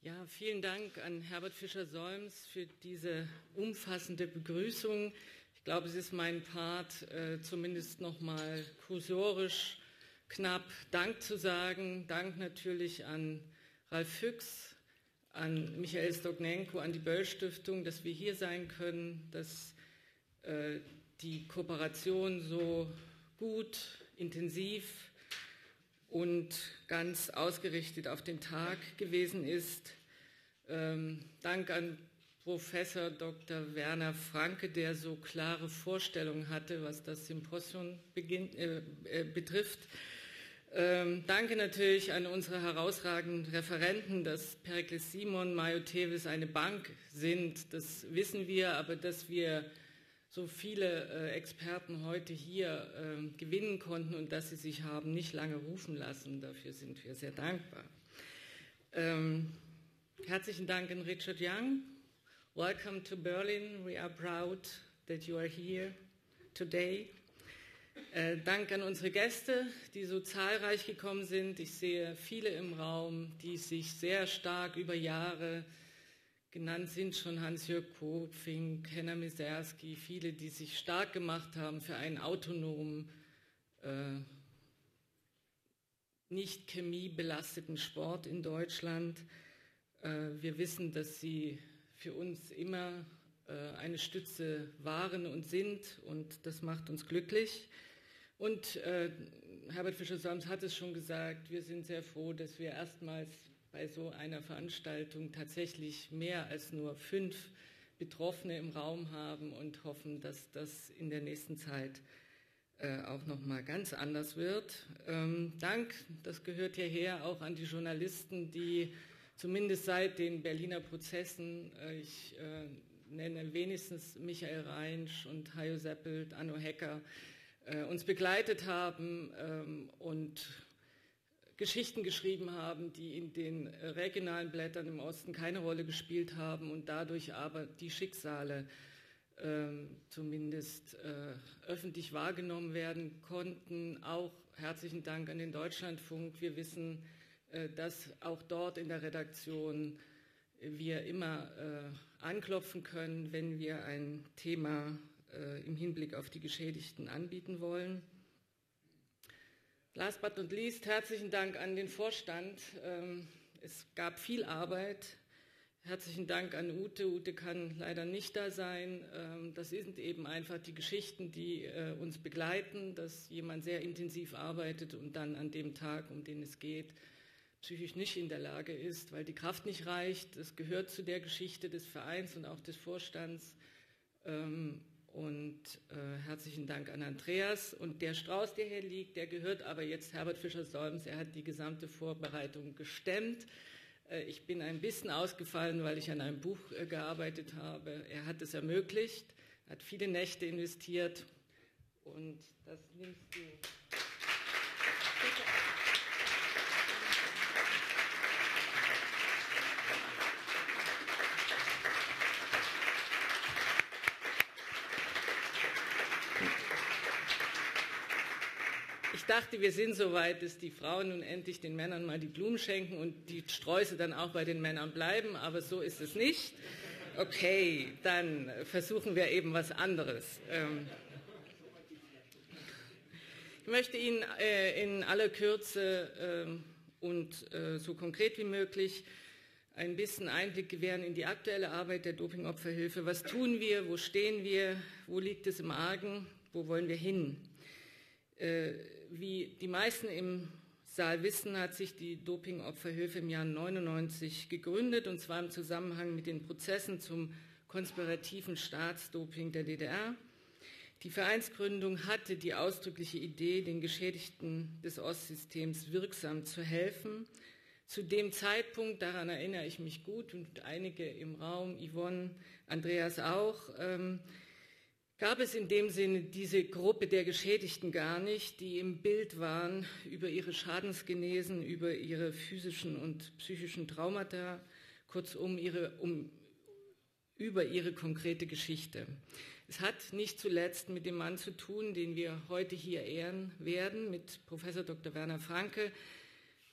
Ja, vielen Dank an Herbert Fischer-Solms für diese umfassende Begrüßung. Ich glaube, es ist mein Part, zumindest noch mal kursorisch knapp Dank zu sagen. Dank natürlich an Ralf Füchs, an Michael Stognenko, an die Böll-Stiftung, dass wir hier sein können, dass die Kooperation so gut, intensiv und ganz ausgerichtet auf den Tag gewesen ist. Dank an Professor Dr. Werner Franke, der so klare Vorstellungen hatte, was das Symposium betrifft. Danke natürlich an unsere herausragenden Referenten, dass Perikles Simon, Mayo Tevis eine Bank sind, das wissen wir, aber dass wir so viele Experten heute hier gewinnen konnten und dass sie sich haben nicht lange rufen lassen. Dafür sind wir sehr dankbar. Herzlichen Dank an Richard Young. Welcome to Berlin. We are proud that you are here today. Dank an unsere Gäste, die so zahlreich gekommen sind. Ich sehe viele im Raum, die sich sehr stark über Jahre genannt sind schon Hans-Jörg Kopfing, Henner Miserski, viele, die sich stark gemacht haben für einen autonomen, nicht chemiebelasteten Sport in Deutschland. Wir wissen, dass sie für uns immer eine Stütze waren und sind, und das macht uns glücklich. Und Herbert Fischer-Solms hat es schon gesagt, wir sind sehr froh, dass wir erstmals bei so einer Veranstaltung tatsächlich mehr als nur 5 Betroffene im Raum haben und hoffen, dass das in der nächsten Zeit auch noch mal ganz anders wird. Dank, das gehört hierher, auch an die Journalisten, die zumindest seit den Berliner Prozessen, ich nenne wenigstens Michael Reinsch und Hajo Seppelt, Anno Hecker, uns begleitet haben und Geschichten geschrieben haben, die in den regionalen Blättern im Osten keine Rolle gespielt haben und dadurch aber die Schicksale zumindest öffentlich wahrgenommen werden konnten. Auch herzlichen Dank an den Deutschlandfunk. Wir wissen, dass auch dort in der Redaktion wir immer anklopfen können, wenn wir ein Thema im Hinblick auf die Geschädigten anbieten wollen. Last but not least, herzlichen Dank an den Vorstand. Es gab viel Arbeit. Herzlichen Dank an Ute. Ute kann leider nicht da sein. Das sind eben einfach die Geschichten, die uns begleiten, dass jemand sehr intensiv arbeitet und dann an dem Tag, um den es geht, psychisch nicht in der Lage ist, weil die Kraft nicht reicht. Das gehört zu der Geschichte des Vereins und auch des Vorstands. Und herzlichen Dank an Andreas. Und der Strauß, der hier liegt, der gehört aber jetzt Herbert Fischer-Solms. Er hat die gesamte Vorbereitung gestemmt. Ich bin ein bisschen ausgefallen, weil ich an einem Buch gearbeitet habe. Er hat es ermöglicht, hat viele Nächte investiert. Und das nimmst du. Ich dachte, wir sind so weit, dass die Frauen nun endlich den Männern mal die Blumen schenken und die Sträuße dann auch bei den Männern bleiben, aber so ist es nicht. Okay, dann versuchen wir eben was anderes. Ich möchte Ihnen in aller Kürze und so konkret wie möglich ein bisschen Einblick gewähren in die aktuelle Arbeit der Dopingopferhilfe. Was tun wir? Wo stehen wir? Wo liegt es im Argen? Wo wollen wir hin? Wie die meisten im Saal wissen, hat sich die Dopingopferhilfe im Jahr 1999 gegründet, und zwar im Zusammenhang mit den Prozessen zum konspirativen Staatsdoping der DDR. Die Vereinsgründung hatte die ausdrückliche Idee, den Geschädigten des Ostsystems wirksam zu helfen. Zu dem Zeitpunkt, daran erinnere ich mich gut und einige im Raum, Yvonne, Andreas auch, gab es in dem Sinne diese Gruppe der Geschädigten gar nicht, die im Bild waren über ihre Schadensgenesen, über ihre physischen und psychischen Traumata, kurzum über ihre konkrete Geschichte. Es hat nicht zuletzt mit dem Mann zu tun, den wir heute hier ehren werden, mit Professor Dr. Werner Franke,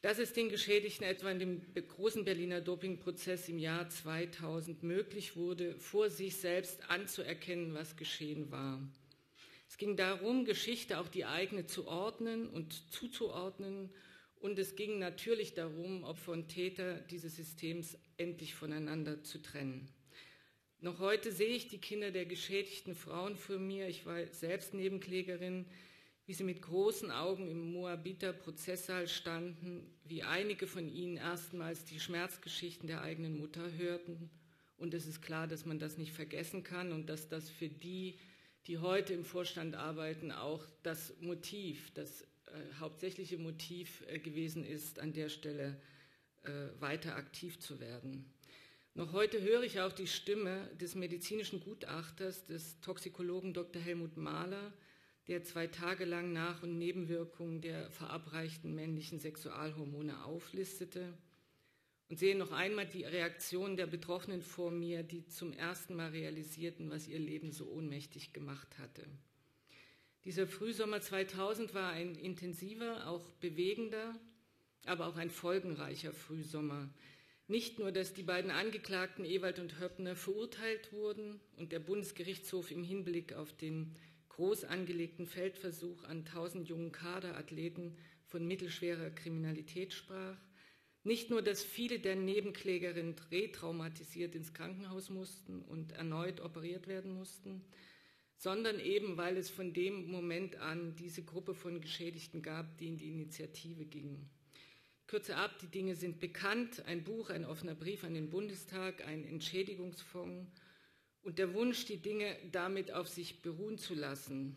Dass es den Geschädigten etwa in dem großen Berliner Dopingprozess im Jahr 2000 möglich wurde, vor sich selbst anzuerkennen, was geschehen war. Es ging darum, Geschichte, auch die eigene, zu ordnen und zuzuordnen. Und es ging natürlich darum, Opfer und Täter dieses Systems endlich voneinander zu trennen. Noch heute sehe ich die Kinder der geschädigten Frauen vor mir. Ich war selbst Nebenklägerin, wie sie mit großen Augen im Moabiter Prozesssaal standen, wie einige von ihnen erstmals die Schmerzgeschichten der eigenen Mutter hörten. Und es ist klar, dass man das nicht vergessen kann und dass das für die, die heute im Vorstand arbeiten, auch das Motiv, das hauptsächliche Motiv gewesen ist, an der Stelle weiter aktiv zu werden. Noch heute höre ich auch die Stimme des medizinischen Gutachters, des Toxikologen Dr. Helmut Mahler, der 2 Tage lang Nach- und Nebenwirkungen der verabreichten männlichen Sexualhormone auflistete, und sehe noch einmal die Reaktion der Betroffenen vor mir, die zum ersten Mal realisierten, was ihr Leben so ohnmächtig gemacht hatte. Dieser Frühsommer 2000 war ein intensiver, auch bewegender, aber auch ein folgenreicher Frühsommer. Nicht nur, dass die beiden Angeklagten Ewald und Höppner verurteilt wurden und der Bundesgerichtshof im Hinblick auf den groß angelegten Feldversuch an 1000 jungen Kaderathleten von mittelschwerer Kriminalität sprach, nicht nur, dass viele der Nebenklägerinnen retraumatisiert ins Krankenhaus mussten und erneut operiert werden mussten, sondern eben, weil es von dem Moment an diese Gruppe von Geschädigten gab, die in die Initiative gingen. Kürze ab, die Dinge sind bekannt, ein Buch, ein offener Brief an den Bundestag, ein Entschädigungsfonds und der Wunsch, die Dinge damit auf sich beruhen zu lassen.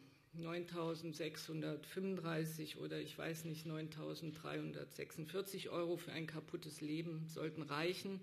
9.635 oder ich weiß nicht, 9.346 € für ein kaputtes Leben sollten reichen.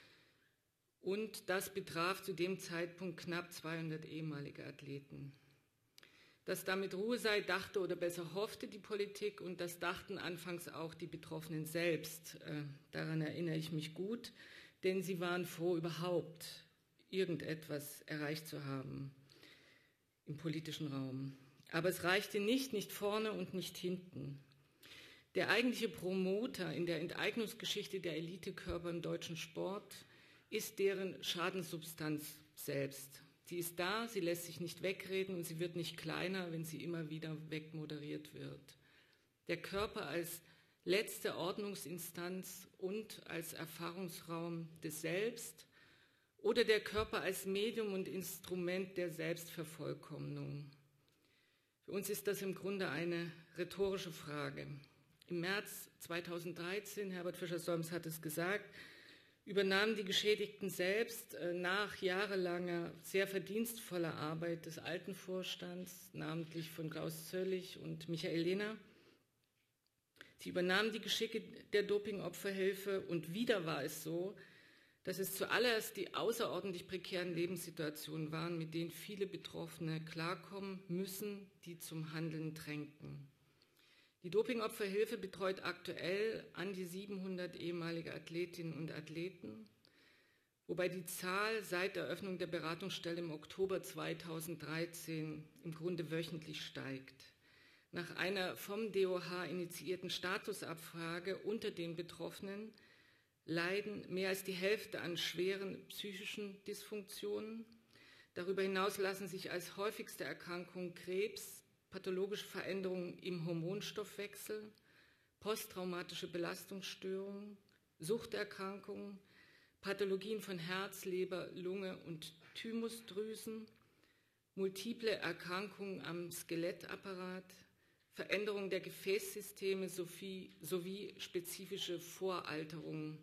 Und das betraf zu dem Zeitpunkt knapp 200 ehemalige Athleten. Dass damit Ruhe sei, dachte oder besser hoffte die Politik und das dachten anfangs auch die Betroffenen selbst. Daran erinnere ich mich gut, denn sie waren froh, überhaupt irgendetwas erreicht zu haben im politischen Raum. Aber es reichte nicht vorne und nicht hinten. Der eigentliche Promoter in der Enteignungsgeschichte der Elitekörper im deutschen Sport ist deren Schadenssubstanz selbst. Sie ist da, sie lässt sich nicht wegreden und sie wird nicht kleiner, wenn sie immer wieder wegmoderiert wird. Der Körper als letzte Ordnungsinstanz und als Erfahrungsraum des Selbst oder der Körper als Medium und Instrument der Selbstvervollkommnung. Für uns ist das im Grunde eine rhetorische Frage. Im März 2013, Herbert Fischer-Solms hat es gesagt, übernahmen die Geschädigten selbst nach jahrelanger, sehr verdienstvoller Arbeit des alten Vorstands, namentlich von Klaus Zöllig und Michael Lehner. Sie übernahmen die Geschicke der Dopingopferhilfe und wieder war es so, dass es zuallererst die außerordentlich prekären Lebenssituationen waren, mit denen viele Betroffene klarkommen müssen, die zum Handeln drängten. Die Dopingopferhilfe betreut aktuell an die 700 ehemalige Athletinnen und Athleten, wobei die Zahl seit Eröffnung der Beratungsstelle im Oktober 2013 im Grunde wöchentlich steigt. Nach einer vom DOH initiierten Statusabfrage unter den Betroffenen leiden mehr als die Hälfte an schweren psychischen Dysfunktionen. Darüber hinaus lassen sich als häufigste Erkrankung Krebs, pathologische Veränderungen im Hormonstoffwechsel, posttraumatische Belastungsstörungen, Suchterkrankungen, Pathologien von Herz, Leber, Lunge und Thymusdrüsen, multiple Erkrankungen am Skelettapparat, Veränderungen der Gefäßsysteme sowie spezifische Voralterungen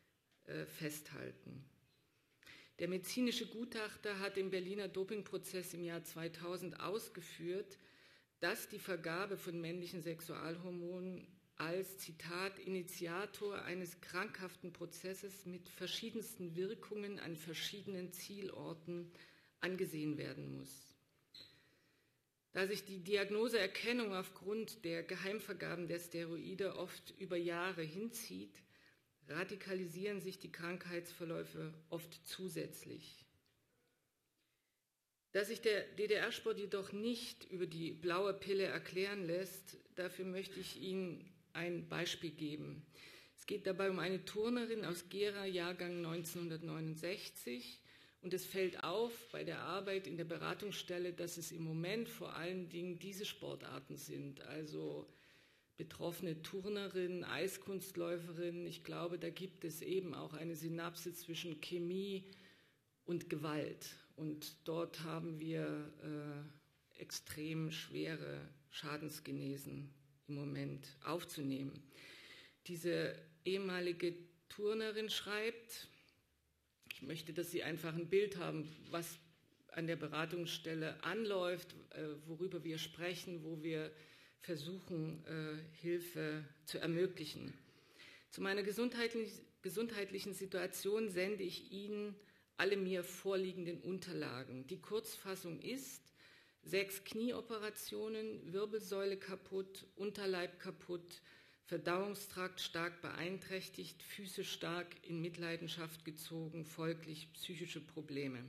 festhalten. Der medizinische Gutachter hat im Berliner Dopingprozess im Jahr 2000 ausgeführt, dass die Vergabe von männlichen Sexualhormonen als, Zitat, Initiator eines krankhaften Prozesses mit verschiedensten Wirkungen an verschiedenen Zielorten angesehen werden muss. Da sich die Diagnoseerkennung aufgrund der Geheimvergaben der Steroide oft über Jahre hinzieht, radikalisieren sich die Krankheitsverläufe oft zusätzlich. Dass sich der DDR-Sport jedoch nicht über die blaue Pille erklären lässt, dafür möchte ich Ihnen ein Beispiel geben. Es geht dabei um eine Turnerin aus Gera, Jahrgang 1969. Und es fällt auf bei der Arbeit in der Beratungsstelle, dass es im Moment vor allen Dingen diese Sportarten sind, also betroffene Turnerinnen, Eiskunstläuferinnen. Ich glaube, da gibt es eben auch eine Synapse zwischen Chemie und Gewalt. Und dort haben wir extrem schwere Schadensgenesen im Moment aufzunehmen. Diese ehemalige Turnerin schreibt, ich möchte, dass Sie einfach ein Bild haben, was an der Beratungsstelle anläuft, worüber wir sprechen, wo wir versuchen, Hilfe zu ermöglichen. Zu meiner gesundheitlichen Situation sende ich Ihnen alle mir vorliegenden Unterlagen. Die Kurzfassung ist: 6 Knieoperationen, Wirbelsäule kaputt, Unterleib kaputt, Verdauungstrakt stark beeinträchtigt, Füße stark in Mitleidenschaft gezogen, folglich psychische Probleme.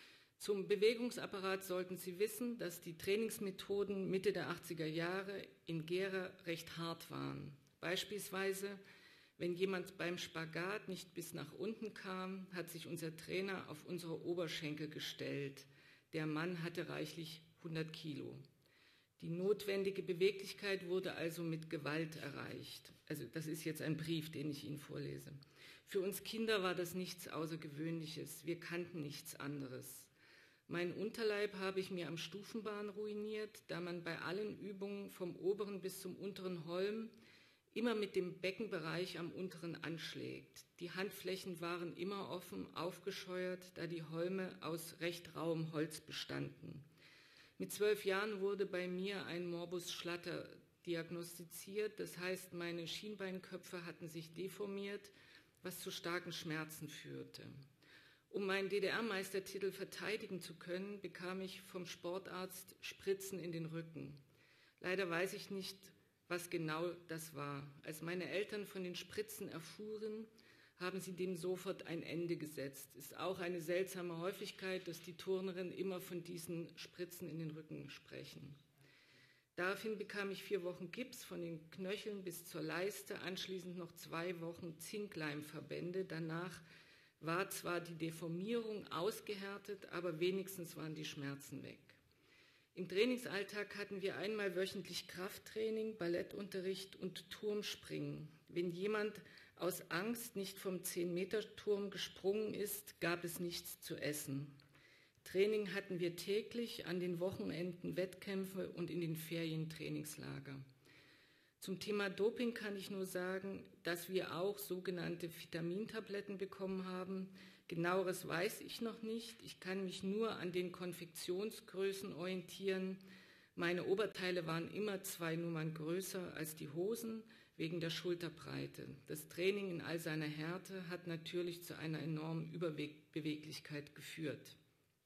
Zum Bewegungsapparat sollten Sie wissen, dass die Trainingsmethoden Mitte der 80er Jahre in Gera recht hart waren. Beispielsweise, wenn jemand beim Spagat nicht bis nach unten kam, hat sich unser Trainer auf unsere Oberschenkel gestellt. Der Mann hatte reichlich 100 Kilo. Die notwendige Beweglichkeit wurde also mit Gewalt erreicht. Also das ist jetzt ein Brief, den ich Ihnen vorlese. Für uns Kinder war das nichts Außergewöhnliches. Wir kannten nichts anderes. Mein Unterleib habe ich mir am Stufenbahn ruiniert, da man bei allen Übungen vom oberen bis zum unteren Holm immer mit dem Beckenbereich am unteren anschlägt. Die Handflächen waren immer offen, aufgescheuert, da die Holme aus recht rauem Holz bestanden. Mit 12 Jahren wurde bei mir ein Morbus Schlatter diagnostiziert, das heißt, meine Schienbeinköpfe hatten sich deformiert, was zu starken Schmerzen führte. Um meinen DDR-Meistertitel verteidigen zu können, bekam ich vom Sportarzt Spritzen in den Rücken. Leider weiß ich nicht, was genau das war. Als meine Eltern von den Spritzen erfuhren, haben sie dem sofort ein Ende gesetzt. Es ist auch eine seltsame Häufigkeit, dass die Turnerinnen immer von diesen Spritzen in den Rücken sprechen. Daraufhin bekam ich 4 Wochen Gips von den Knöcheln bis zur Leiste, anschließend noch 2 Wochen Zinkleimverbände. Danach war zwar die Deformierung ausgehärtet, aber wenigstens waren die Schmerzen weg. Im Trainingsalltag hatten wir einmal wöchentlich Krafttraining, Ballettunterricht und Turmspringen. Wenn jemand aus Angst nicht vom 10-Meter-Turm gesprungen ist, gab es nichts zu essen. Training hatten wir täglich, an den Wochenenden Wettkämpfe und in den Ferien Trainingslager. Zum Thema Doping kann ich nur sagen, dass wir auch sogenannte Vitamintabletten bekommen haben. Genaueres weiß ich noch nicht. Ich kann mich nur an den Konfektionsgrößen orientieren. Meine Oberteile waren immer 2 Nummern größer als die Hosen wegen der Schulterbreite. Das Training in all seiner Härte hat natürlich zu einer enormen Überbeweglichkeit geführt.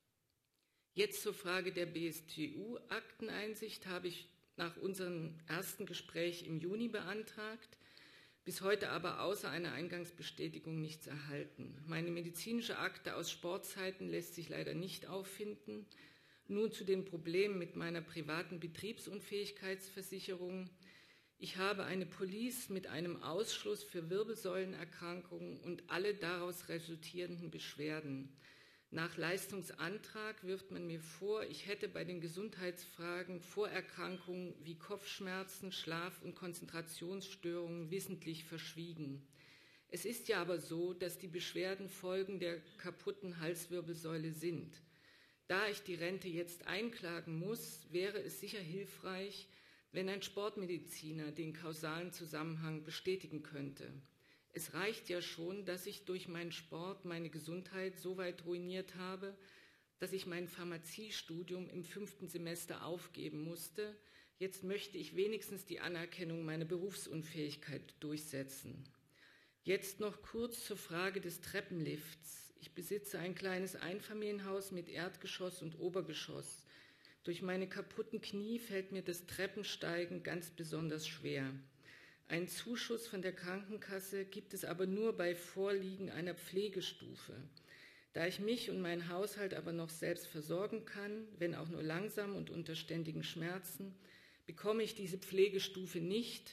Jetzt zur Frage der BSTU-Akteneinsicht habe ich nach unserem ersten Gespräch im Juni beantragt, bis heute aber außer einer Eingangsbestätigung nichts erhalten. Meine medizinische Akte aus Sportzeiten lässt sich leider nicht auffinden. Nun zu den Problemen mit meiner privaten Betriebsunfähigkeitsversicherung. Ich habe eine Police mit einem Ausschluss für Wirbelsäulenerkrankungen und alle daraus resultierenden Beschwerden. Nach Leistungsantrag wirft man mir vor, ich hätte bei den Gesundheitsfragen Vorerkrankungen wie Kopfschmerzen, Schlaf- und Konzentrationsstörungen wissentlich verschwiegen. Es ist ja aber so, dass die Beschwerden Folgen der kaputten Halswirbelsäule sind. Da ich die Rente jetzt einklagen muss, wäre es sicher hilfreich, wenn ein Sportmediziner den kausalen Zusammenhang bestätigen könnte. Es reicht ja schon, dass ich durch meinen Sport meine Gesundheit so weit ruiniert habe, dass ich mein Pharmaziestudium im 5. Semester aufgeben musste. Jetzt möchte ich wenigstens die Anerkennung meiner Berufsunfähigkeit durchsetzen. Jetzt noch kurz zur Frage des Treppenlifts. Ich besitze ein kleines Einfamilienhaus mit Erdgeschoss und Obergeschoss. Durch meine kaputten Knie fällt mir das Treppensteigen ganz besonders schwer. Einen Zuschuss von der Krankenkasse gibt es aber nur bei Vorliegen einer Pflegestufe. Da ich mich und meinen Haushalt aber noch selbst versorgen kann, wenn auch nur langsam und unter ständigen Schmerzen, bekomme ich diese Pflegestufe nicht,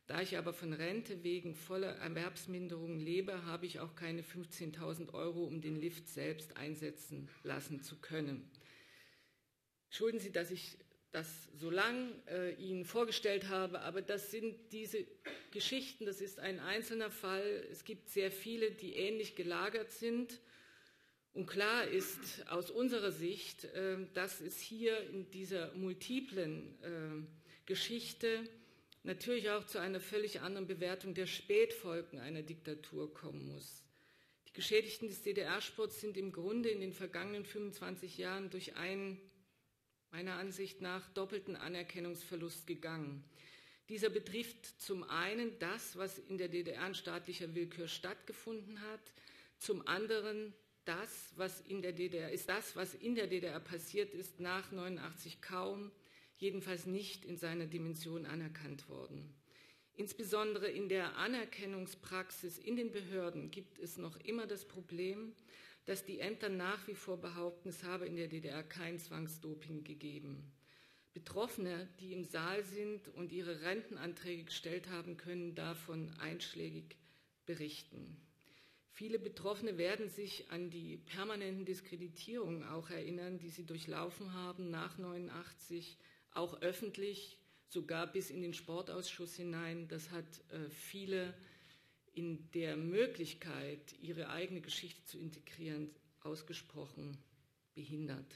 Da ich aber von Rente wegen voller Erwerbsminderung lebe, habe ich auch keine 15.000 Euro, um den Lift selbst einsetzen lassen zu können. Entschuldigen Sie, dass ich das so lang Ihnen vorgestellt habe, aber das sind diese Geschichten, das ist ein einzelner Fall. Es gibt sehr viele, die ähnlich gelagert sind. Und klar ist aus unserer Sicht, dass es hier in dieser multiplen Geschichte natürlich auch zu einer völlig anderen Bewertung der Spätfolgen einer Diktatur kommen muss. Die Geschädigten des DDR-Sports sind im Grunde in den vergangenen 25 Jahren durch einen, meiner Ansicht nach, doppelten Anerkennungsverlust gegangen. Dieser betrifft zum einen das, was in der DDR an staatlicher Willkür stattgefunden hat, zum anderen das, was in der DDR passiert ist, nach 1989 kaum, jedenfalls nicht in seiner Dimension anerkannt worden. Insbesondere in der Anerkennungspraxis in den Behörden gibt es noch immer das Problem, dass die Ämter nach wie vor behaupten, es habe in der DDR kein Zwangsdoping gegeben. Betroffene, die im Saal sind und ihre Rentenanträge gestellt haben, können davon einschlägig berichten. Viele Betroffene werden sich an die permanenten Diskreditierungen auch erinnern, die sie durchlaufen haben nach 1989, auch öffentlich, sogar bis in den Sportausschuss hinein. Das hat viele in der Möglichkeit, ihre eigene Geschichte zu integrieren, ausgesprochen behindert.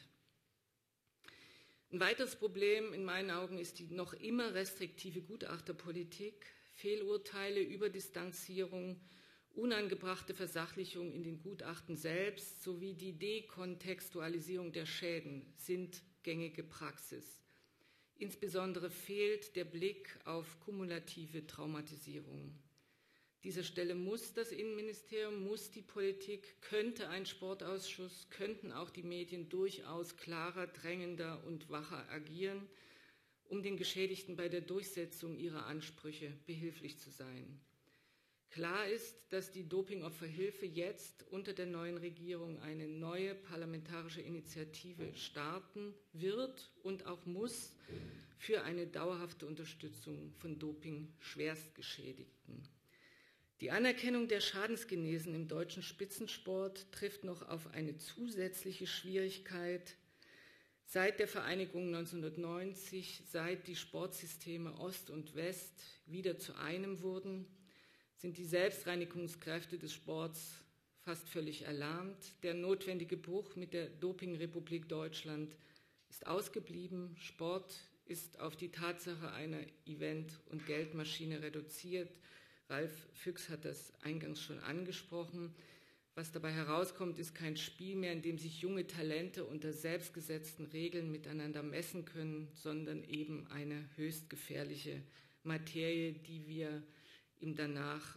Ein weiteres Problem in meinen Augen ist die noch immer restriktive Gutachterpolitik, Fehlurteile, Überdistanzierung, unangebrachte Versachlichung in den Gutachten selbst sowie die Dekontextualisierung der Schäden sind gängige Praxis. Insbesondere fehlt der Blick auf kumulative Traumatisierung. Dieser Stelle muss das Innenministerium, muss die Politik, könnte ein Sportausschuss, könnten auch die Medien durchaus klarer, drängender und wacher agieren, um den Geschädigten bei der Durchsetzung ihrer Ansprüche behilflich zu sein. Klar ist, dass die Dopingopferhilfe jetzt unter der neuen Regierung eine neue parlamentarische Initiative starten wird und auch muss für eine dauerhafte Unterstützung von Doping-Schwerstgeschädigten. Die Anerkennung der Schadensgenesen im deutschen Spitzensport trifft noch auf eine zusätzliche Schwierigkeit. Seit der Vereinigung 1990, seit die Sportsysteme Ost und West wieder zu einem wurden, sind die Selbstreinigungskräfte des Sports fast völlig erlahmt. Der notwendige Bruch mit der Dopingrepublik Deutschland ist ausgeblieben. Sport ist auf die Tatsache einer Event- und Geldmaschine reduziert. Ralf Füchs hat das eingangs schon angesprochen. Was dabei herauskommt, ist kein Spiel mehr, in dem sich junge Talente unter selbstgesetzten Regeln miteinander messen können, sondern eben eine höchst gefährliche Materie, die wir danach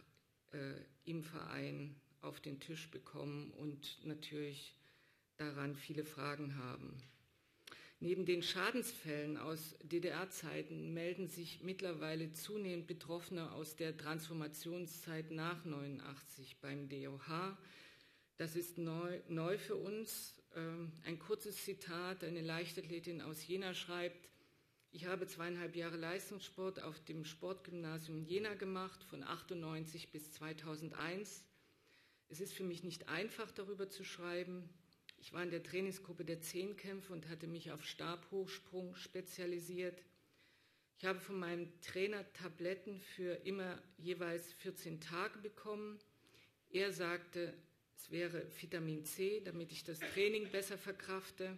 im Verein auf den Tisch bekommen und natürlich daran viele Fragen haben. Neben den Schadensfällen aus DDR-Zeiten melden sich mittlerweile zunehmend Betroffene aus der Transformationszeit nach 1989 beim DOH. Das ist neu für uns. Ein kurzes Zitat, eine Leichtathletin aus Jena schreibt: Ich habe 2,5 Jahre Leistungssport auf dem Sportgymnasium Jena gemacht, von 1998 bis 2001. Es ist für mich nicht einfach, darüber zu schreiben. Ich war in der Trainingsgruppe der Zehnkämpfe und hatte mich auf Stabhochsprung spezialisiert. Ich habe von meinem Trainer Tabletten für immer jeweils 14 Tage bekommen. Er sagte, es wäre Vitamin C, damit ich das Training besser verkrafte.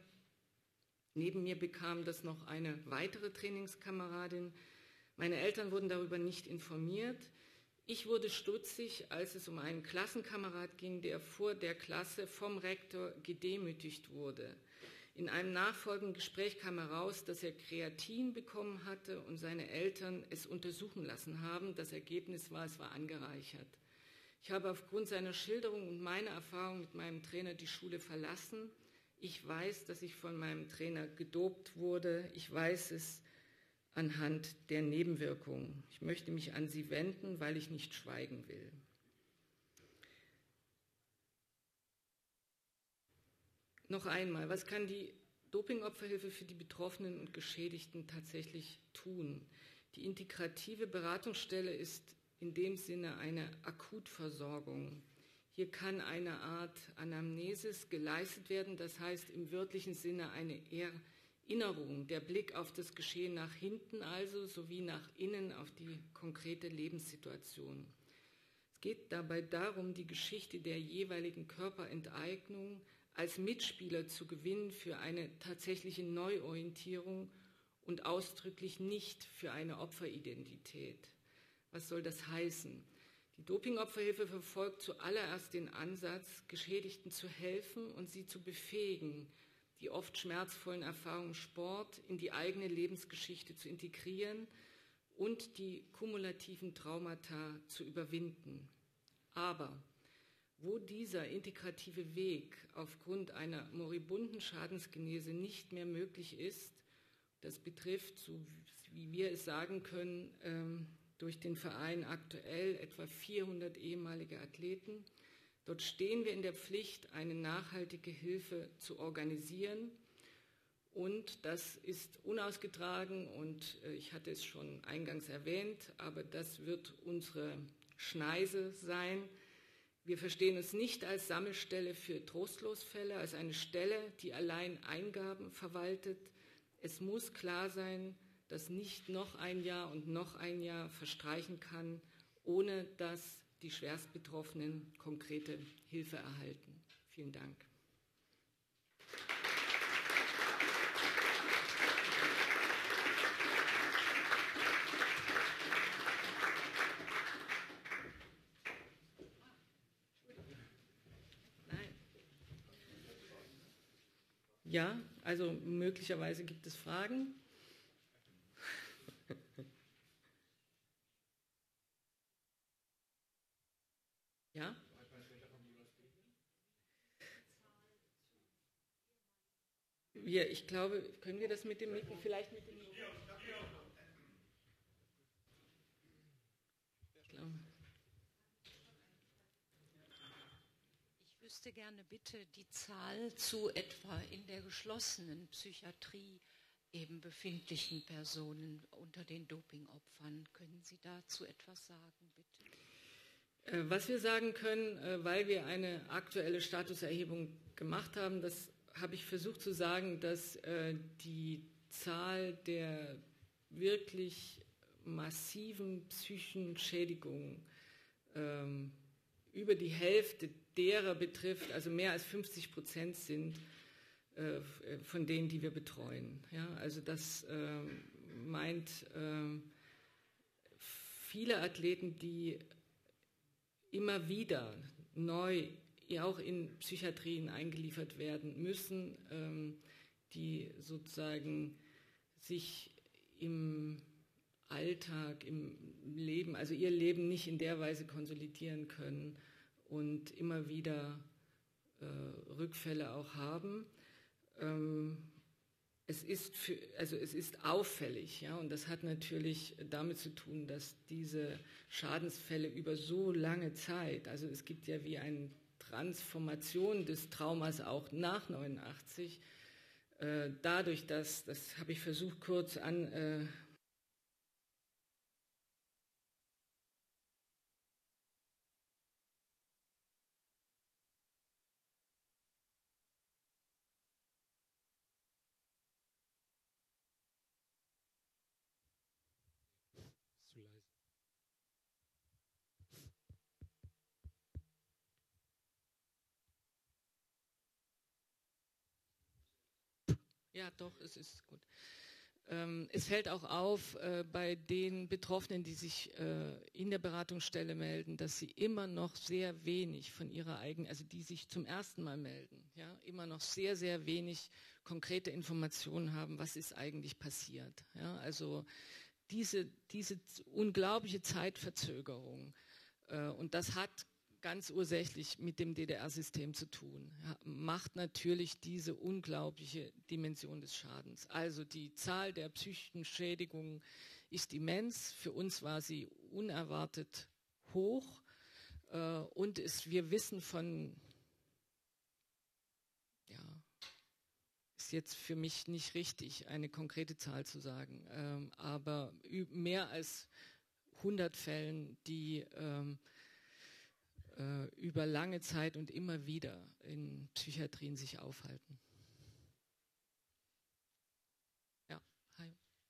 Neben mir bekam das noch eine weitere Trainingskameradin. Meine Eltern wurden darüber nicht informiert. Ich wurde stutzig, als es um einen Klassenkamerad ging, der vor der Klasse vom Rektor gedemütigt wurde. In einem nachfolgenden Gespräch kam heraus, dass er Kreatin bekommen hatte und seine Eltern es untersuchen lassen haben. Das Ergebnis war, es war angereichert. Ich habe aufgrund seiner Schilderung und meiner Erfahrung mit meinem Trainer die Schule verlassen. Ich weiß, dass ich von meinem Trainer gedopt wurde. Ich weiß es anhand der Nebenwirkungen. Ich möchte mich an Sie wenden, weil ich nicht schweigen will. Noch einmal, was kann die Dopingopferhilfe für die Betroffenen und Geschädigten tatsächlich tun? Die integrative Beratungsstelle ist in dem Sinne eine Akutversorgung. Hier kann eine Art Anamnesis geleistet werden, das heißt im wörtlichen Sinne eine Erinnerung, der Blick auf das Geschehen nach hinten also, sowie nach innen auf die konkrete Lebenssituation. Es geht dabei darum, die Geschichte der jeweiligen Körperenteignung als Mitspieler zu gewinnen für eine tatsächliche Neuorientierung und ausdrücklich nicht für eine Opferidentität. Was soll das heißen? Die Dopingopferhilfe verfolgt zuallererst den Ansatz, Geschädigten zu helfen und sie zu befähigen, die oft schmerzvollen Erfahrungen Sport in die eigene Lebensgeschichte zu integrieren und die kumulativen Traumata zu überwinden. Aber wo dieser integrative Weg aufgrund einer moribunden Schadensgenese nicht mehr möglich ist, das betrifft, so wie wir es sagen können, durch den Verein aktuell etwa 400 ehemalige Athleten. Dort stehen wir in der Pflicht, eine nachhaltige Hilfe zu organisieren. Und das ist unausgetragen und ich hatte es schon eingangs erwähnt, aber das wird unsere Schneise sein. Wir verstehen uns nicht als Sammelstelle für Trostlosfälle, als eine Stelle, die allein Eingaben verwaltet. Es muss klar sein, dass nicht noch ein Jahr und noch ein Jahr verstreichen kann, ohne dass die Schwerstbetroffenen konkrete Hilfe erhalten. Vielen Dank. Ja, also möglicherweise gibt es Fragen. Ja? Ich glaube, können wir das mit dem Mikro vielleicht mit dem Mikro? Ich wüsste gerne bitte die Zahl zu etwa in der geschlossenen Psychiatrie eben befindlichen Personen unter den Dopingopfern. Können Sie dazu etwas sagen, bitte? Was wir sagen können, weil wir eine aktuelle Statuserhebung gemacht haben, das habe ich versucht zu sagen, dass die Zahl der wirklich massiven psychischen Schädigungen über die Hälfte derer betrifft, also mehr als 50% sind von denen, die wir betreuen. Ja, also das meint viele Athleten, die immer wieder neu auch in Psychiatrien eingeliefert werden müssen, die sozusagen sich im Alltag, im Leben, also ihr Leben nicht in der Weise konsolidieren können und immer wieder Rückfälle auch haben. Es ist auffällig, ja, und das hat natürlich damit zu tun, dass diese Schadensfälle über so lange Zeit, also es gibt ja wie eine Transformation des Traumas auch nach 89, dadurch, das habe ich versucht kurz an zu leise. Ja, doch, es ist gut. Es fällt auch auf bei den Betroffenen, die sich in der Beratungsstelle melden, dass sie immer noch sehr wenig von ihrer eigenen, also die sich zum ersten Mal melden, ja, immer noch sehr, sehr wenig konkrete Informationen haben, was ist eigentlich passiert. Ja, also diese unglaubliche Zeitverzögerung, und das hat ganz ursächlich mit dem DDR-System zu tun, ja, macht natürlich diese unglaubliche Dimension des Schadens. Also die Zahl der psychischen Schädigungen ist immens. Für uns war sie unerwartet hoch. Und wir wissen von, ja, ist jetzt für mich nicht richtig, eine konkrete Zahl zu sagen, aber mehr als 100 Fällen, die über lange Zeit und immer wieder in Psychiatrien sich aufhalten. Ja, hi.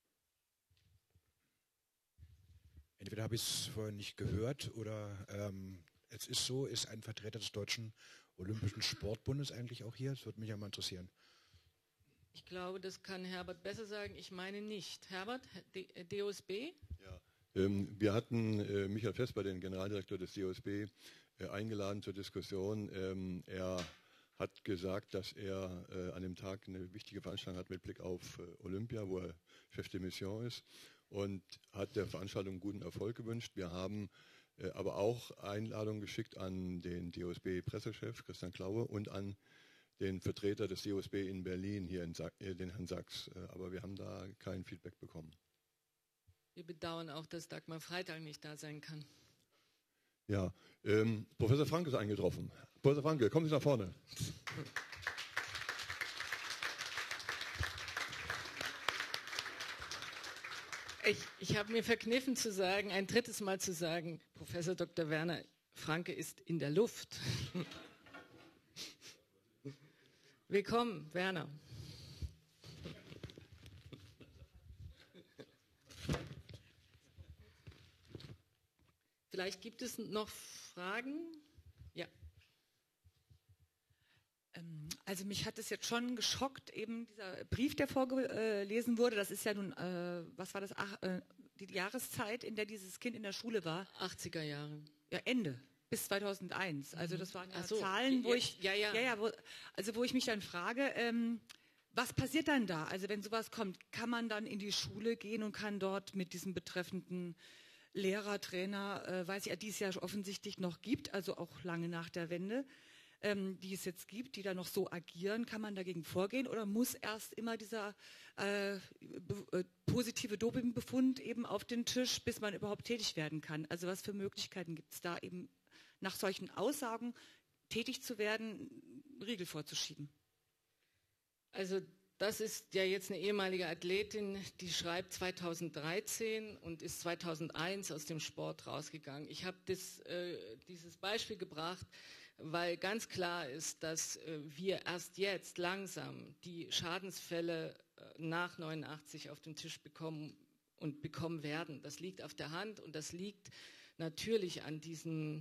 Entweder habe ich es vorher nicht gehört oder es ist so, ist ein Vertreter des Deutschen Olympischen Sportbundes eigentlich auch hier? Das würde mich ja mal interessieren. Ich glaube, das kann Herbert besser sagen. Ich meine nicht. Herbert, DOSB? Ja, wir hatten Michael Vesper, den Generaldirektor des DOSB, eingeladen zur Diskussion. Er hat gesagt, dass er an dem Tag eine wichtige Veranstaltung hat mit Blick auf Olympia, wo er Chef de Mission ist, und hat der Veranstaltung guten Erfolg gewünscht. Wir haben aber auch Einladungen geschickt an den DOSB-Pressechef Christian Klaue und an den Vertreter des DOSB in Berlin, hier den Herrn Sachs. Aber wir haben da kein Feedback bekommen. Wir bedauern auch, dass Dagmar Freitag nicht da sein kann. Ja, Professor Franke ist eingetroffen. Professor Franke, kommen Sie nach vorne. Ich habe mir verkniffen zu sagen, ein drittes Mal zu sagen, Professor Dr. Werner Franke ist in der Luft. Willkommen, Werner. Vielleicht gibt es noch Fragen? Ja. Also mich hat es jetzt schon geschockt, eben dieser Brief, der vorgelesen wurde. Das ist ja nun, was war das, die Jahreszeit, in der dieses Kind in der Schule war? 80er Jahre. Ja, Ende, bis 2001. Also das waren ja so, Zahlen, wo ich, ja. wo ich mich dann frage, was passiert dann da? Also wenn sowas kommt, kann man dann in die Schule gehen und kann dort mit diesem betreffenden Lehrer, Trainer, die es ja offensichtlich noch gibt, also auch lange nach der Wende, die es jetzt gibt, die da noch so agieren, kann man dagegen vorgehen oder muss erst immer dieser positive Dopingbefund eben auf den Tisch, bis man überhaupt tätig werden kann? Also was für Möglichkeiten gibt es da eben nach solchen Aussagen tätig zu werden, Riegel vorzuschieben? Also das ist ja jetzt eine ehemalige Athletin, die schreibt 2013 und ist 2001 aus dem Sport rausgegangen. Ich habe dieses Beispiel gebracht, weil ganz klar ist, dass wir erst jetzt langsam die Schadensfälle nach 89 auf den Tisch bekommen und bekommen werden. Das liegt auf der Hand und das liegt natürlich an diesen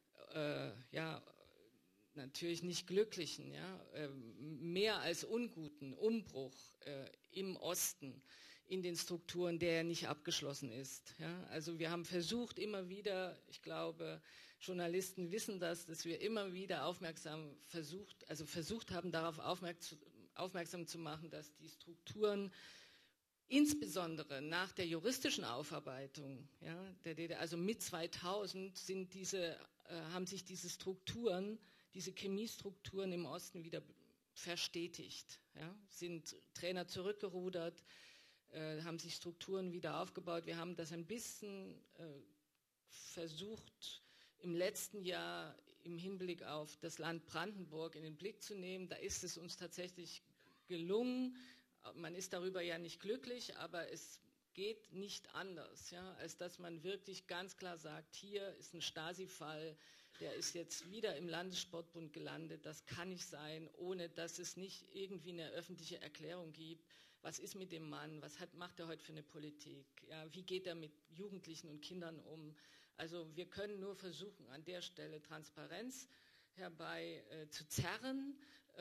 natürlich nicht glücklichen, mehr als unguten Umbruch im Osten in den Strukturen, der nicht abgeschlossen ist. Ja? Also wir haben versucht immer wieder, ich glaube, Journalisten wissen das, dass wir immer wieder versucht haben, darauf aufmerksam zu machen, dass die Strukturen insbesondere nach der juristischen Aufarbeitung, der DDR, also mit 2000 haben sich diese Strukturen, diese Chemiestrukturen im Osten wieder verstetigt. Sind Trainer zurückgerudert, haben sich Strukturen wieder aufgebaut. Wir haben das ein bisschen versucht, im letzten Jahr im Hinblick auf das Land Brandenburg in den Blick zu nehmen. Da ist es uns tatsächlich gelungen. Man ist darüber ja nicht glücklich, aber es geht nicht anders, als dass man wirklich ganz klar sagt, hier ist ein Stasi-Fall, der ist jetzt wieder im Landessportbund gelandet. Das kann nicht sein, ohne dass es nicht irgendwie eine öffentliche Erklärung gibt. Was ist mit dem Mann? Was macht er heute für eine Politik? Wie geht er mit Jugendlichen und Kindern um? Also wir können nur versuchen, an der Stelle Transparenz herbei zu zerren.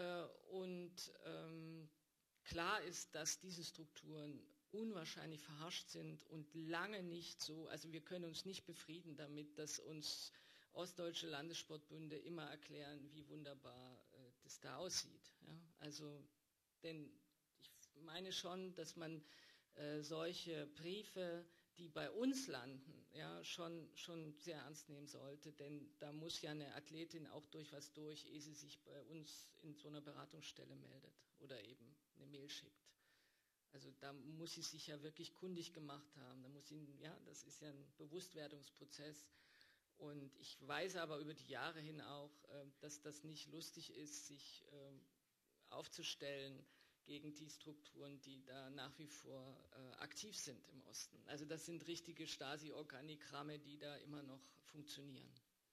Klar ist, dass diese Strukturen unwahrscheinlich verharscht sind und lange nicht so, also wir können uns nicht befrieden damit, dass uns ostdeutsche Landessportbünde immer erklären, wie wunderbar das da aussieht. Denn ich meine schon, dass man solche Briefe, die bei uns landen, schon sehr ernst nehmen sollte, denn da muss ja eine Athletin auch durch was durch, ehe sie sich bei uns in so einer Beratungsstelle meldet oder eben eine Mail schickt. Also da muss sie sich ja wirklich kundig gemacht haben. Das ist ja ein Bewusstwerdungsprozess. Und ich weiß aber über die Jahre hin auch, dass das nicht lustig ist, sich aufzustellen gegen die Strukturen, die da nach wie vor aktiv sind im Osten. Also das sind richtige Stasi-Organigramme, die da immer noch funktionieren.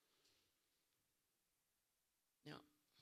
Ja.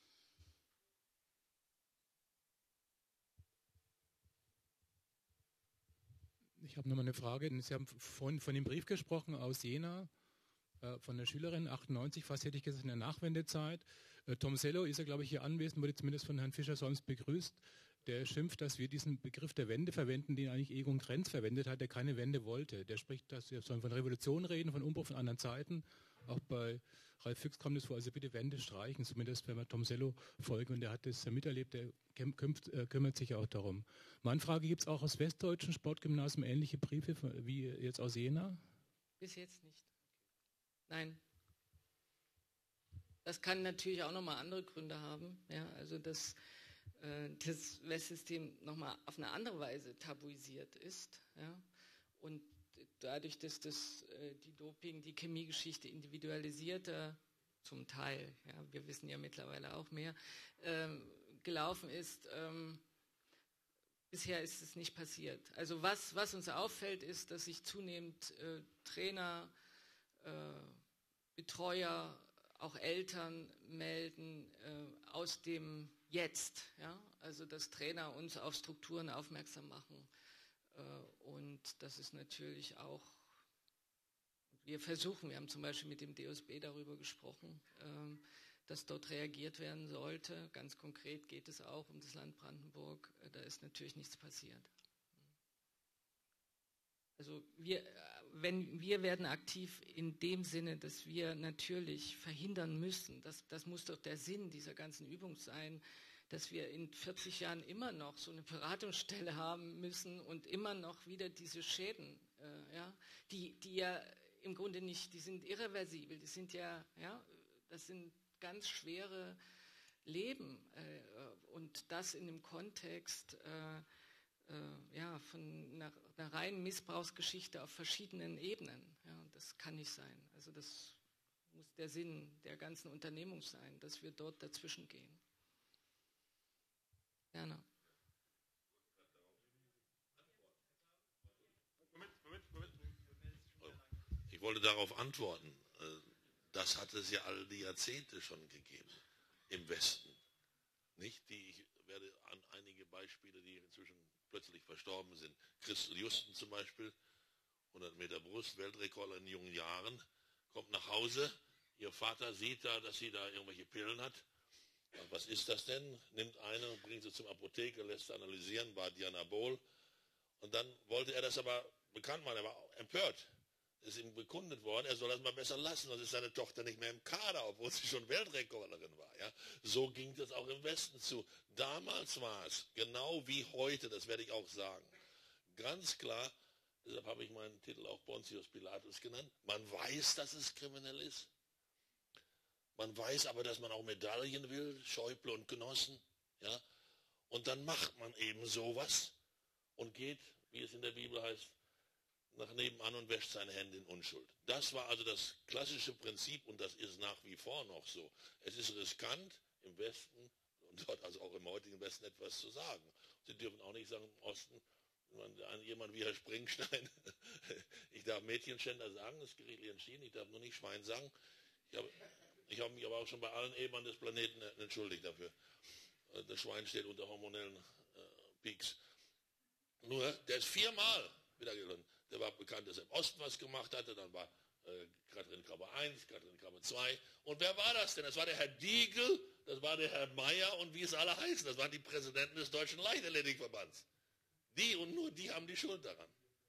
Ich habe nochmal eine Frage. Sie haben vorhin von dem Brief gesprochen aus Jena, von der Schülerin, 98, fast hätte ich gesagt in der Nachwendezeit. Tom Sello ist ja, glaube ich, hier anwesend, wurde zumindest von Herrn Fischer-Solms begrüßt. Der schimpft, dass wir diesen Begriff der Wende verwenden, den eigentlich Egon Krenz verwendet hat, der keine Wende wollte. Der spricht, dass wir sollen von Revolution reden, von Umbruch von anderen Zeiten. Auch bei Ralf Füchs kam das vor, also bitte Wende streichen, zumindest wenn wir Tom Sello folgen. Und der hat das ja miterlebt, der kümmert sich auch darum. Meine Frage, gibt es auch aus westdeutschen Sportgymnasien ähnliche Briefe wie jetzt aus Jena? Bis jetzt nicht. Nein. Das kann natürlich auch nochmal andere Gründe haben. Ja, also dass das Westsystem nochmal auf eine andere Weise tabuisiert ist. Ja, und dadurch, dass die die Chemiegeschichte individualisierter, zum Teil, ja, wir wissen ja mittlerweile auch mehr, gelaufen ist, bisher ist es nicht passiert. Also was uns auffällt, ist, dass sich zunehmend Trainer, Betreuer, auch Eltern melden aus dem Jetzt. Ja? Also dass Trainer uns auf Strukturen aufmerksam machen. Und das ist natürlich auch, wir haben zum Beispiel mit dem DOSB darüber gesprochen, dass dort reagiert werden sollte. Ganz konkret geht es auch um das Land Brandenburg. Da ist natürlich nichts passiert. Also wir werden aktiv in dem Sinne, dass wir natürlich verhindern müssen, das muss doch der Sinn dieser ganzen Übung sein, dass wir in 40 Jahren immer noch so eine Beratungsstelle haben müssen und immer noch wieder diese Schäden, die ja im Grunde nicht, die sind irreversibel, die sind das sind ganz schwere Leben und das in dem Kontext von einer reinen Missbrauchsgeschichte auf verschiedenen Ebenen. Ja, das kann nicht sein. Also das muss der Sinn der ganzen Unternehmung sein, dass wir dort dazwischen gehen. Gerne. Ich wollte darauf antworten. Das hat es ja all die Jahrzehnte schon gegeben im Westen. Nicht? Ich werde an einige Beispiele, die inzwischen plötzlich verstorben sind. Christel Justen zum Beispiel, 100 Meter Brust, Weltrekord in jungen Jahren, kommt nach Hause, ihr Vater sieht da, dass sie da irgendwelche Pillen hat. Und was ist das denn? Nimmt eine und bringt sie zum Apotheker, lässt sie analysieren, war Dianabol. Und dann wollte er das aber bekannt machen, er war empört. Ist ihm bekundet worden, er soll das mal besser lassen, sonst ist seine Tochter nicht mehr im Kader, obwohl sie schon Weltrekorderin war. Ja? So ging das auch im Westen zu. Damals war es, genau wie heute, das werde ich auch sagen, ganz klar, deshalb habe ich meinen Titel auch Pontius Pilatus genannt, man weiß, dass es kriminell ist. Man weiß aber, dass man auch Medaillen will, Schäuble und Genossen. Ja? Und dann macht man eben sowas und geht, wie es in der Bibel heißt, nach nebenan und wäscht seine Hände in Unschuld. Das war also das klassische Prinzip und das ist nach wie vor noch so. Es ist riskant im Westen und dort also auch im heutigen Westen etwas zu sagen. Sie dürfen auch nicht sagen im Osten, jemand wie Herr Springstein, ich darf Mädchenschänder sagen, das ist gerichtlich entschieden, ich darf nur nicht Schwein sagen. Ich habe mich aber auch schon bei allen Ebenen des Planeten entschuldigt dafür. Das Schwein steht unter hormonellen Peaks. Nur, der ist 4-mal wieder gelungen. Der war bekannt, dass er im Osten was gemacht hatte, dann war Katrin Krabbe 1, Katrin Krabbe 2. Und wer war das denn? Das war der Herr Diegel, das war der Herr Mayer und wie es alle heißen. Das waren die Präsidenten des Deutschen Leichtathletikverbands. Die und nur die haben die Schuld daran.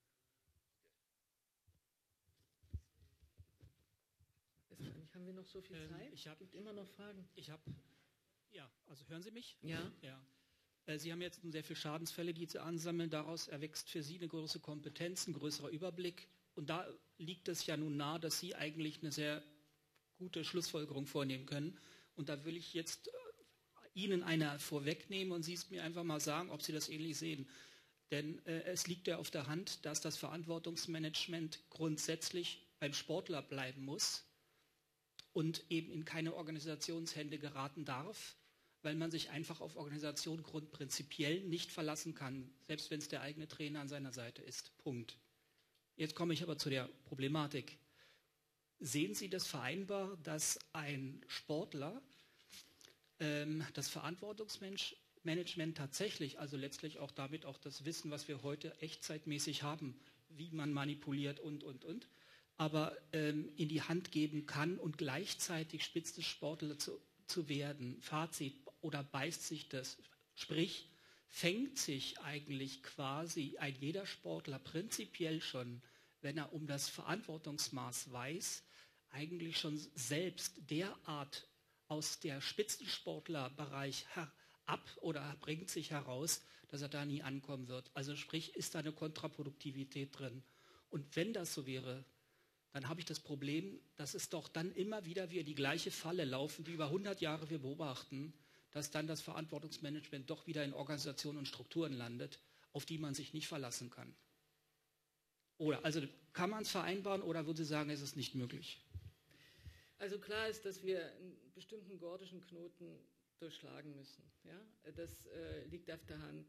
Haben wir noch so viel Zeit? Es gibt immer noch Fragen. Also hören Sie mich? Ja. Sie haben jetzt nun sehr viele Schadensfälle, die Sie ansammeln. Daraus erwächst für Sie eine größere Kompetenz, ein größerer Überblick. Und da liegt es ja nun nahe, dass Sie eigentlich eine sehr gute Schlussfolgerung vornehmen können. Und da will ich jetzt Ihnen eine vorwegnehmen und Sie es mir einfach mal sagen, ob Sie das ähnlich sehen. Denn es liegt ja auf der Hand, dass das Verantwortungsmanagement grundsätzlich beim Sportler bleiben muss und eben in keine Organisationshände geraten darf, weil man sich einfach auf Organisation grundprinzipiell nicht verlassen kann, selbst wenn es der eigene Trainer an seiner Seite ist. Punkt. Jetzt komme ich aber zu der Problematik. Sehen Sie das vereinbar, dass ein Sportler das Verantwortungsmanagement tatsächlich, also letztlich auch damit auch das Wissen, was wir heute echtzeitmäßig haben, wie man manipuliert und, aber in die Hand geben kann und gleichzeitig Spitzensportler zu werden? Fazit, oder beißt sich das? Sprich, fängt sich eigentlich quasi ein jeder Sportler prinzipiell schon, wenn er um das Verantwortungsmaß weiß, eigentlich schon selbst derart aus der Spitzensportlerbereich ab oder bringt sich heraus, dass er da nie ankommen wird. Also sprich, ist da eine Kontraproduktivität drin. Und wenn das so wäre, dann habe ich das Problem, dass es doch dann immer wieder wir die gleiche Falle laufen, die über 100 Jahre wir beobachten, dass dann das Verantwortungsmanagement doch wieder in Organisationen und Strukturen landet, auf die man sich nicht verlassen kann. Oder, also kann man es vereinbaren oder würde Sie sagen, es ist nicht möglich? Also klar ist, dass wir einen bestimmten gordischen Knoten durchschlagen müssen. Ja? Das liegt auf der Hand,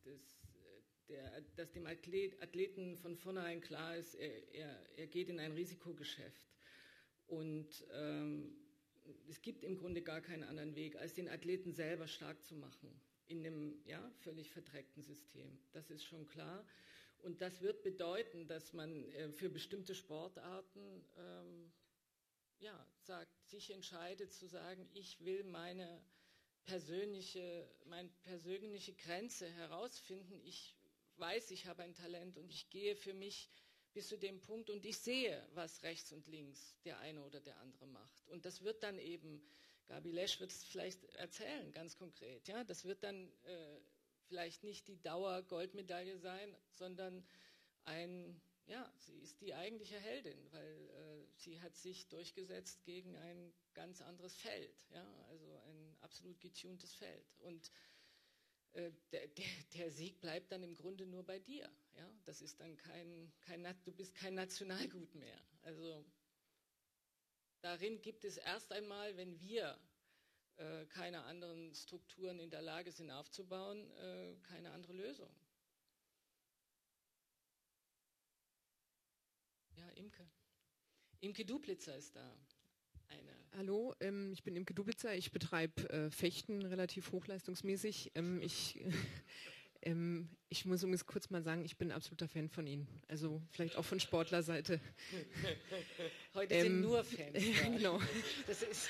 dass dem Athleten von vornherein klar ist, er geht in ein Risikogeschäft. Und es gibt im Grunde gar keinen anderen Weg, als den Athleten selber stark zu machen in einem völlig verdreckten System. Das ist schon klar. Und das wird bedeuten, dass man für bestimmte Sportarten sich entscheidet zu sagen, ich will meine persönliche Grenze herausfinden. Ich weiß, ich habe ein Talent und ich gehe für mich bis zu dem Punkt und ich sehe, was rechts und links der eine oder der andere macht. Und das wird dann eben, Gabi Lesch wird es vielleicht erzählen, ganz konkret, ja, das wird dann vielleicht nicht die Dauer-Goldmedaille sein, sondern sie ist die eigentliche Heldin, weil sie hat sich durchgesetzt gegen ein ganz anderes Feld, ja, also ein absolut getuntes Feld. Und der Sieg bleibt dann im Grunde nur bei dir. Ja? Das ist dann du bist kein Nationalgut mehr. Also darin gibt es erst einmal, wenn wir keine anderen Strukturen in der Lage sind aufzubauen, keine andere Lösung. Ja, Imke. Imke Duplitzer ist da. Hallo, ich bin Imke Duplitzer, ich betreibe Fechten relativ hochleistungsmäßig. Ich muss übrigens kurz mal sagen, ich bin ein absoluter Fan von Ihnen, also vielleicht auch von Sportlerseite. Heute sind nur Fans. Genau. Das ist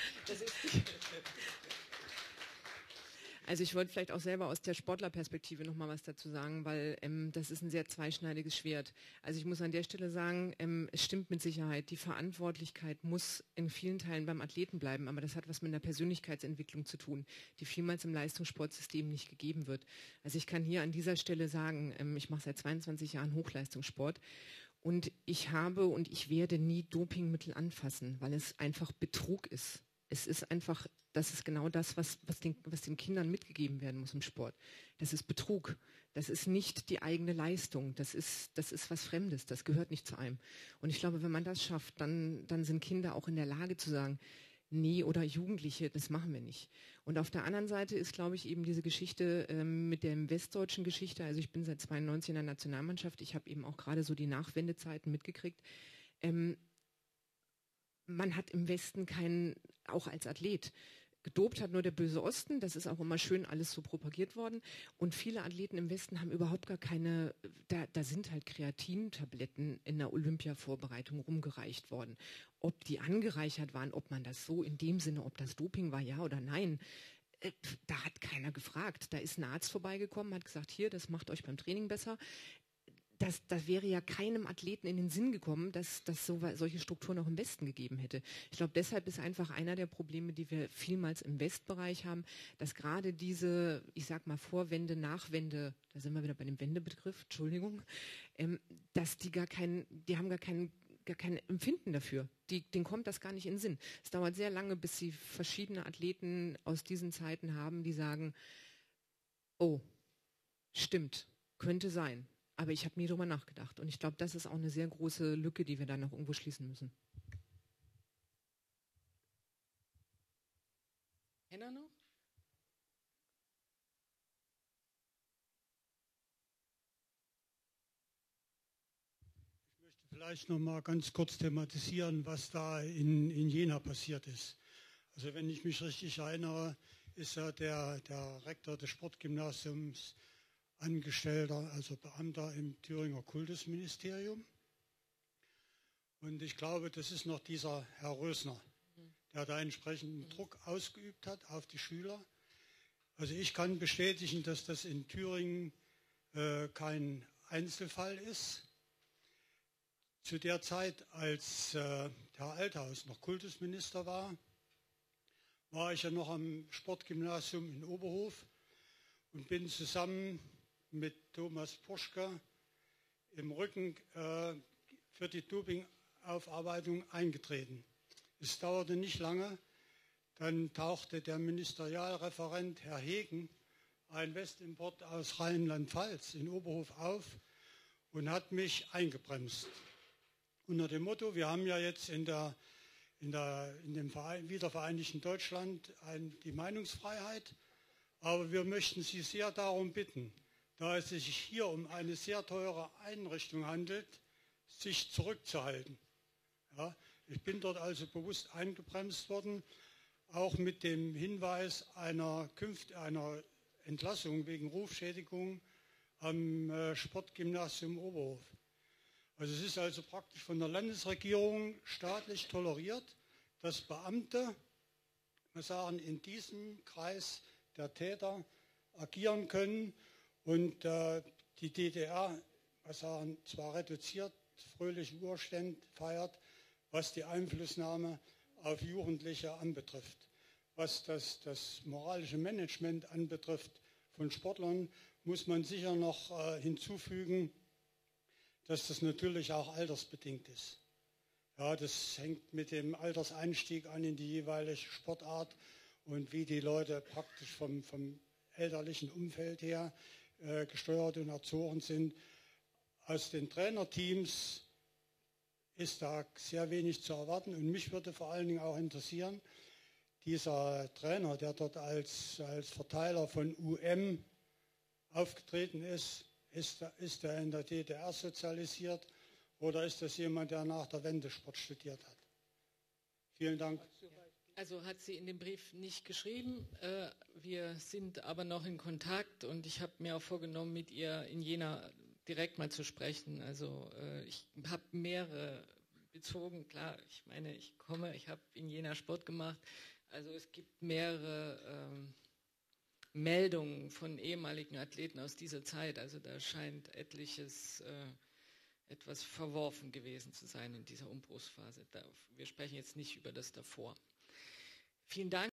Also ich wollte vielleicht auch selber aus der Sportlerperspektive noch mal was dazu sagen, weil das ist ein sehr zweischneidiges Schwert. Also ich muss an der Stelle sagen, es stimmt mit Sicherheit, die Verantwortlichkeit muss in vielen Teilen beim Athleten bleiben, aber das hat was mit einer Persönlichkeitsentwicklung zu tun, die vielmals im Leistungssportsystem nicht gegeben wird. Also ich kann hier an dieser Stelle sagen, ich mache seit 22 Jahren Hochleistungssport und ich habe und ich werde nie Dopingmittel anfassen, weil es einfach Betrug ist. Es ist einfach, das ist genau das, was den Kindern mitgegeben werden muss im Sport. Das ist Betrug. Das ist nicht die eigene Leistung. Das ist was Fremdes. Das gehört nicht zu einem. Und ich glaube, wenn man das schafft, dann sind Kinder auch in der Lage zu sagen, nee, oder Jugendliche, das machen wir nicht. Und auf der anderen Seite ist, glaube ich, eben diese Geschichte mit der westdeutschen Geschichte. Also ich bin seit 92 in der Nationalmannschaft. Ich habe eben auch gerade so die Nachwendezeiten mitgekriegt. Man hat im Westen auch als Athlet, gedopt hat nur der böse Osten, das ist auch immer schön alles so propagiert worden. Und viele Athleten im Westen haben überhaupt gar keine, da sind halt Kreatintabletten in der Olympia-Vorbereitung rumgereicht worden. Ob die angereichert waren, ob man das so in dem Sinne, ob das Doping war, ja oder nein, da hat keiner gefragt. Da ist ein Arzt vorbeigekommen, hat gesagt, hier, das macht euch beim Training besser. Das wäre ja keinem Athleten in den Sinn gekommen, dass solche Strukturen auch im Westen gegeben hätte. Ich glaube, deshalb ist einfach einer der Probleme, die wir vielmals im Westbereich haben, dass gerade diese, ich sag mal, Vorwände, Nachwände, da sind wir wieder bei dem Wendebegriff, Entschuldigung, dass die haben gar kein Empfinden dafür. Denen kommt das gar nicht in den Sinn. Es dauert sehr lange, bis sie verschiedene Athleten aus diesen Zeiten haben, die sagen, oh, stimmt, könnte sein. Aber ich habe nie drüber nachgedacht. Und ich glaube, das ist auch eine sehr große Lücke, die wir da noch irgendwo schließen müssen. Henna noch? vielleicht noch mal ganz kurz thematisieren, was da in Jena passiert ist. Also wenn ich mich richtig erinnere, ist ja der Rektor des Sportgymnasiums Angestellter, also Beamter im Thüringer Kultusministerium. Und ich glaube, das ist noch dieser Herr Rösner, der da entsprechenden Druck ausgeübt hat auf die Schüler. Also ich kann bestätigen, dass das in Thüringen kein Einzelfall ist. Zu der Zeit, als Herr Althaus noch Kultusminister war, war ich ja noch am Sportgymnasium in Oberhof und bin zusammen mit Thomas Puschka im Rücken für die Dopingaufarbeitung eingetreten. Es dauerte nicht lange, dann tauchte der Ministerialreferent Herr Hegen, ein Westimport aus Rheinland-Pfalz, in Oberhof auf und hat mich eingebremst. Unter dem Motto, wir haben ja jetzt in dem wiedervereinigten Deutschland die Meinungsfreiheit, aber wir möchten Sie sehr darum bitten, da es sich hier um eine sehr teure Einrichtung handelt, sich zurückzuhalten. Ja, ich bin dort also bewusst eingebremst worden, auch mit dem Hinweis einer Entlassung wegen Rufschädigung am Sportgymnasium Oberhof. Also es ist also praktisch von der Landesregierung staatlich toleriert, dass Beamte, wir sagen, in diesem Kreis der Täter agieren können und die DDR, wir sagen, zwar reduziert, fröhlichen Urständ feiert, was die Einflussnahme auf Jugendliche anbetrifft. Was das moralische Management anbetrifft von Sportlern, muss man sicher noch hinzufügen, dass das natürlich auch altersbedingt ist. Ja, das hängt mit dem Alterseinstieg an in die jeweilige Sportart und wie die Leute praktisch vom elterlichen Umfeld her gesteuert und erzogen sind. Aus den Trainerteams ist da sehr wenig zu erwarten und mich würde vor allen Dingen auch interessieren, dieser Trainer, der dort als Verteiler von UM aufgetreten ist er in der DDR sozialisiert oder ist das jemand, der nach der Wende Sport studiert hat? Vielen Dank. Also hat sie in dem Brief nicht geschrieben. Wir sind aber noch in Kontakt und ich habe mir auch vorgenommen, mit ihr in Jena direkt mal zu sprechen. Also ich habe mehrere bezogen. Klar, ich meine, ich habe in Jena Sport gemacht. Also es gibt mehrere Meldungen von ehemaligen Athleten aus dieser Zeit. Also da scheint etliches etwas verworfen gewesen zu sein in dieser Umbruchsphase. Wir sprechen jetzt nicht über das davor. Vielen Dank.